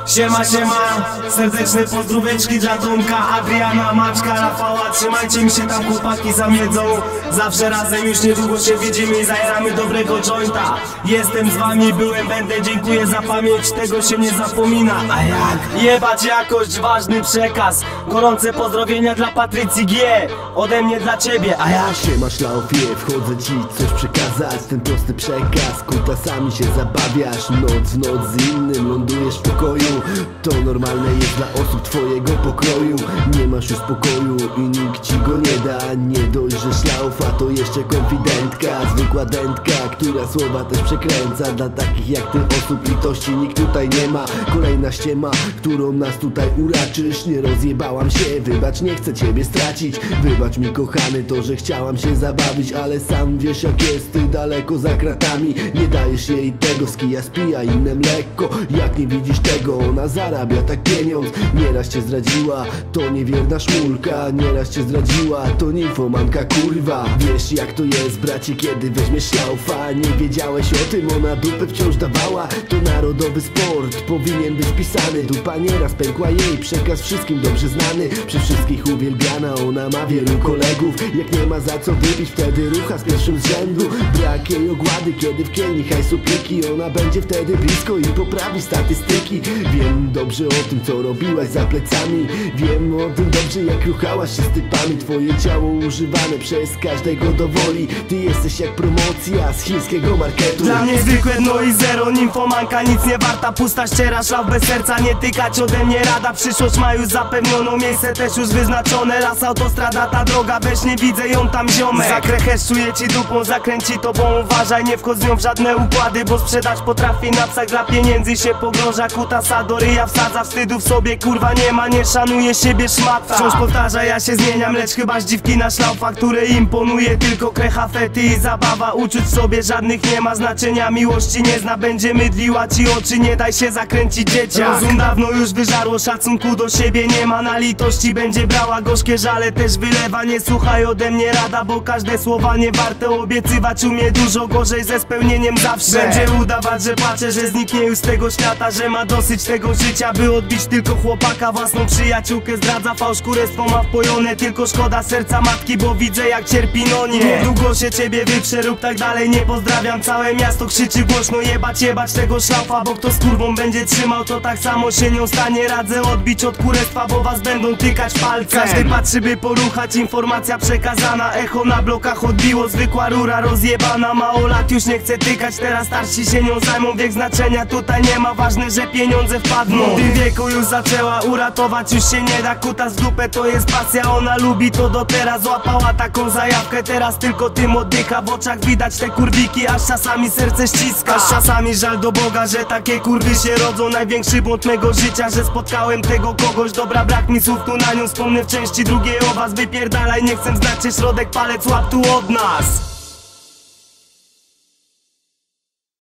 Siema, serdeczne pozdróweczki dla Tomka, Adriana, Maczka, Rafała. Trzymajcie mi się tam, chłopaki zamiedzą. Zawsze razem, już niedługo się widzimy i zajaramy dobrego jointa. Jestem z wami, byłem, będę, dziękuję za pamięć, tego się nie zapomina. A jak? Jebać jakość, ważny przekaz. Gorące pozdrowienia dla Patrycji G, ode mnie dla ciebie, a jak? Siema szlaufie, wchodzę ci coś przekazać. Ten prosty przekaz, kutasami się zabawiasz. Noc w noc z innym lądujesz w pokoju. To normalne jest dla osób twojego pokroju. Nie masz już spokoju i nikt ci go nie da. Nie dość, że szlaufa to jeszcze konfidentka, zwykła dętka, która słowa też przekręca. Dla takich jak ty osób litości nikt tutaj nie ma. Kolejna ściema, którą nas tutaj uraczysz. Nie rozjebałam się, wybacz, nie chcę ciebie stracić. Wybacz mi kochany to, że chciałam się zabawić, ale sam wiesz jak jest, ty daleko za kratami. Nie dajesz jej tego, z kija spija innym lekko. Jak nie widzisz tego, ona zarabia tak pieniądz. Nieraz cię zdradziła, to niewierna szmulka. Nieraz cię zdradziła, to nimfomanka kurwa. Wiesz jak to jest bracie, kiedy weźmiesz szlaufa. Nie wiedziałeś o tym, ona dupę wciąż dawała. To narodowy sport, powinien być pisany. Dupa nieraz pękła jej, przekaz wszystkim dobrze znany. Przy wszystkich uwielbiana, ona ma wielu kolegów. Jak nie ma za co wypić, wtedy rucha z pierwszym z rzędu. Brak jej ogłady, kiedy w kielni hajsu pliki. Ona będzie wtedy blisko i poprawi statystyki. Wiem dobrze o tym, co robiłaś za plecami. Wiem o tym dobrze, jak ruchałaś się z typami. Twoje ciało używane przez każdego do woli. Ty jesteś jak promocja z chińskiego marketu. Dla mnie zwykłe dno i zero, nimfomanka nic nie warta. Pusta ściera, szlaf bez serca, nie tykać ode mnie rada. Przyszłość ma już zapewnioną, miejsce też już wyznaczone. Las, autostrada, ta droga, weź nie widzę ją tam ziomek. Zakrechesz, czuję ci dupą, zakręci tobą, uważaj. Nie wchodź z nią w żadne układy, bo sprzedać potrafi na psach. Dla pieniędzy się pogrąża, kutasa do ryja wsadza. Wstydu w sobie kurwa nie ma, nie szanuje siebie szmata. Wciąż powtarza, ja się zmieniam, lecz chyba dziwki na szlaufa, które imponuje tylko krecha, fety i zabawa. Uczuć w sobie żadnych nie ma znaczenia, miłości nie zna, będzie mydliła ci oczy, nie daj się zakręcić dzieciak. Rozum dawno już wyżarło, szacunku do siebie nie ma, na litości będzie brała, gorzkie żale też wylewa. Nie słuchaj ode mnie rada, bo każde słowa nie warte, obiecywać umie dużo gorzej ze spełnieniem zawsze. Będzie udawać, że płacze, że zniknie już z tego świata, że ma dosyć tego życia, by odbić tylko chłopaka. Własną przyjaciółkę zdradza, fałsz, kurestwo ma wpojone. Tylko szkoda serca matki, bo widzę jak cierpi, no nie. Niedługo się ciebie wyprze, rób tak dalej, nie pozdrawiam. Całe miasto krzyczy głośno, jebać tego szlaufa, bo kto z kurwą będzie trzymał, to tak samo się nią stanie. Radzę odbić od kurestwa, bo was będą tykać palcem. Każdy patrzy by poruchać, informacja przekazana. Echo na blokach odbiło, zwykła rura rozjebana. Mało lat już nie chce tykać, teraz starsi się nią zajmą. Wiek znaczenia tutaj nie ma, ważne, że pieniądze wpadną. W tym wieku już zaczęła uratować, już się nie da. Kuta z dupę to jest pasja, ona lubi to do teraz. Złapała taką zajawkę, teraz tylko tym oddycha. W oczach widać te kurwiki, aż czasami serce ściska. Aż czasami żal do Boga, że takie kurwy się rodzą. Największy błąd mego życia, że spotkałem tego kogoś. Dobra, brak mi słów, tu na nią wspomnę w części drugiej o was. Wypierdalaj, nie chcę znać, czy środek palec łap tu od nas.